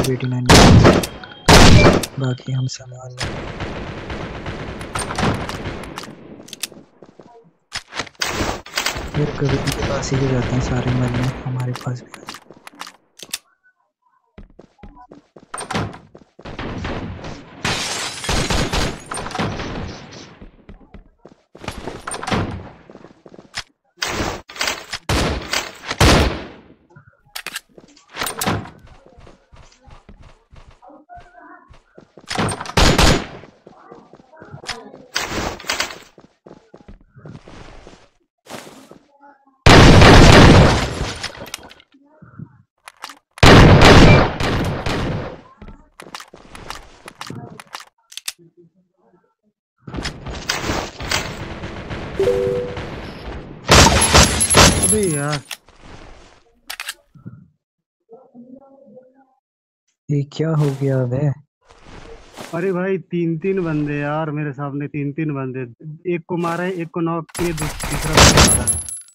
सिर्फ 89 का, बाकी हम संभाल लें। फिर कभी इनके पास ही जाते हैं सारे मरने, हमारे पास भी आ जाए। अबे यार ये क्या हो गया वे? अरे भाई 3-3 बंदे यार मेरे सामने, 3-3 बंदे। एक को मारा है, एक को नॉक किए, तीसरा बंदा मारा।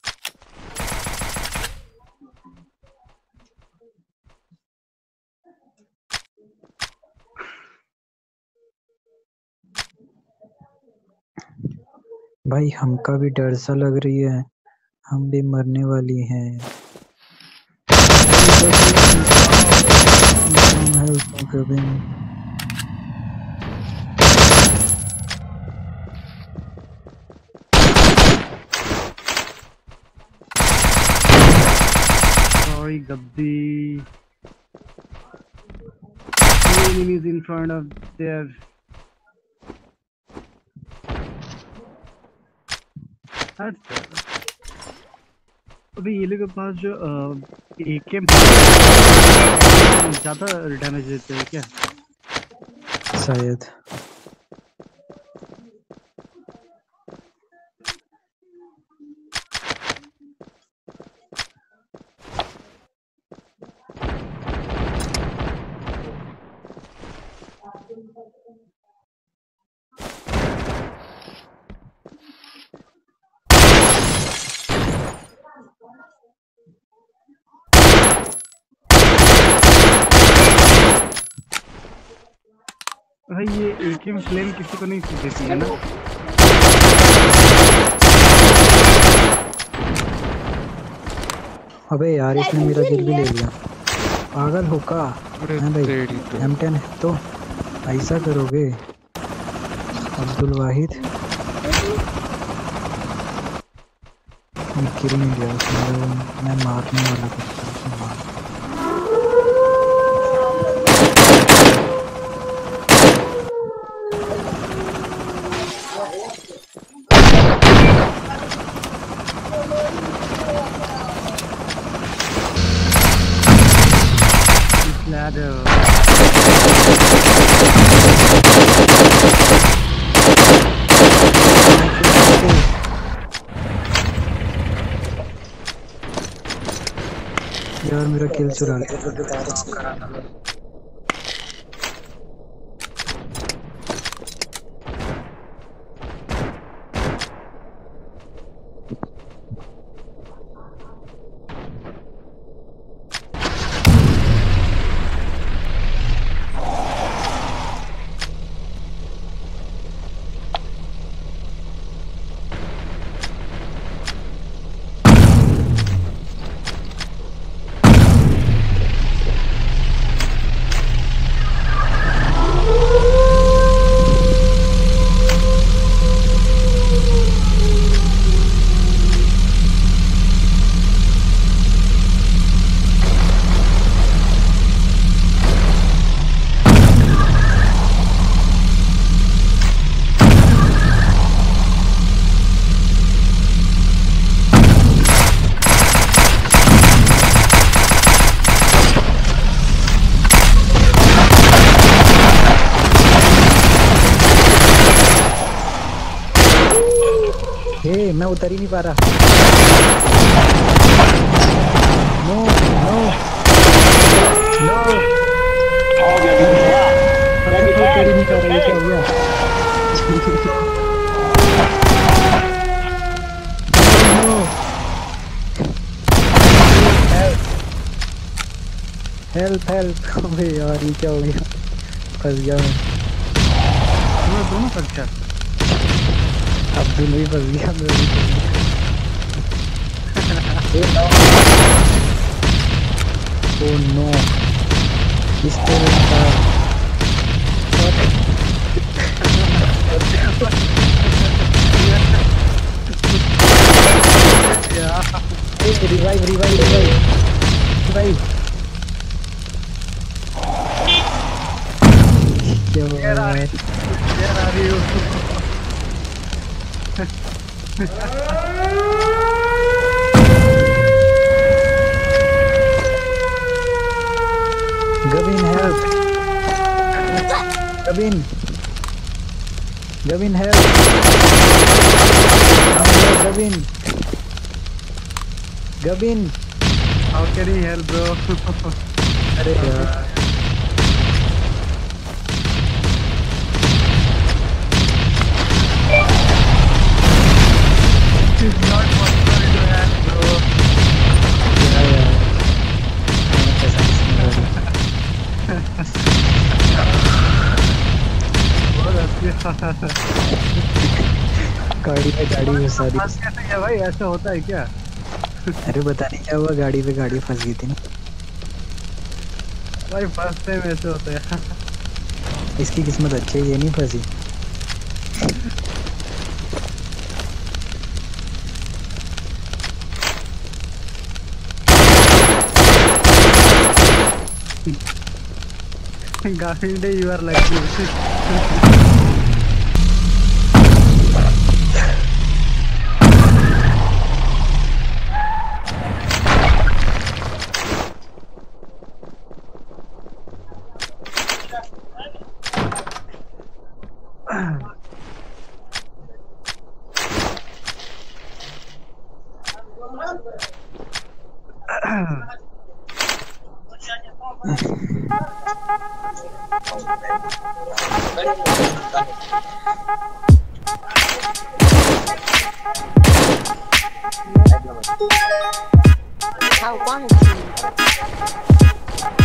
भाई हमका भी डर सा लग रही है, हम भी मरने वाली हैं। Sorry, Gabdi. Enemies in front of there. अभी ये लोग के पास जो एकेएम ज्यादा डैमेज देते हैं क्या? शायद। भाई ये एकेएम फ्लेम किसी को नहीं देती है ना? अबे यार इसने मेरा दिल भी ले लिया, पागल हो का? हाँ भाई M10 है तो ऐसा करोगे? अब्दुल वाहिद गिर नहीं गया उसमें, मैं मारने वाला था उसने मार। यार मेरा किल चुरा लिया। मैं उतर ही नहीं पा रहा। नो नो नो उतर ही नहीं पा रहा, क्या हो गया? Help help. अबे यार ये क्या हो गया, फंस गया मैं। तुम्हें दोनों कक्षा। अब्दुल भी फंस गया, मैं भी फंस गया। ओह नो, इस तरह का रिवाइव रिवाइव रिवाइव रिवाइव। क्या हुआ यार? Where are you? Gavin help, Gavin, Gavin help, Gavin, Gavin। How can he help, bro? अरे यार It's not possible to help, bro. यार मैंने पैसा किसने लगा? बहुत अच्छी गाड़ी पे गाड़ी घुसा दी। बात कैसे है भाई, ऐसा होता है क्या? अरे पता नहीं क्या हुआ, गाड़ी पे गाड़ी फंस गई थी ना। भाई फर्स्ट टाइम ऐसे होता है। इसकी किस्मत अच्छी है, ये नहीं फंसी। Garfield, you are lucky. I wanted to.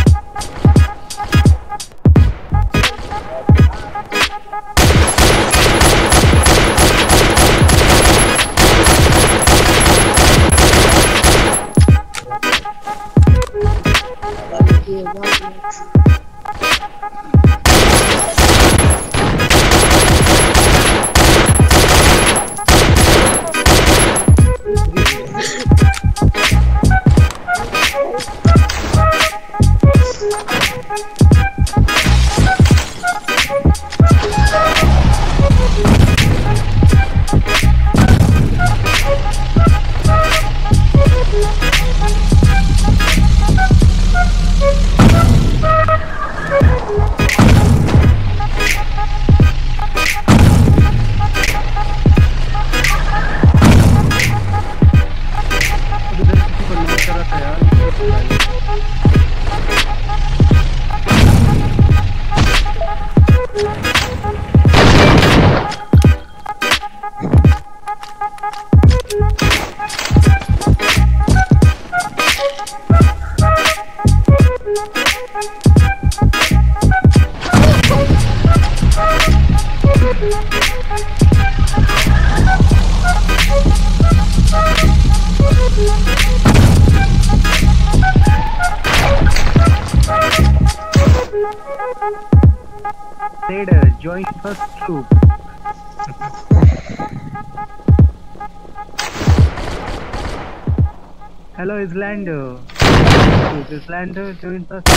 Raider, join first troop. Hello, Islander. Islander, join first.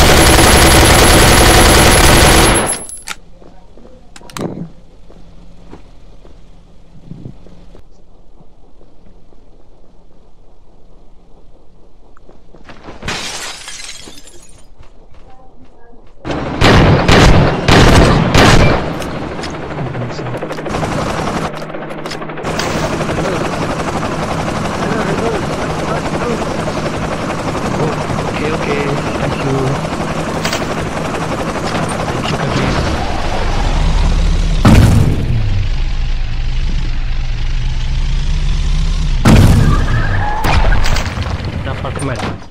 Okay, thank you. Thank you, Kabir. Dapat kemana?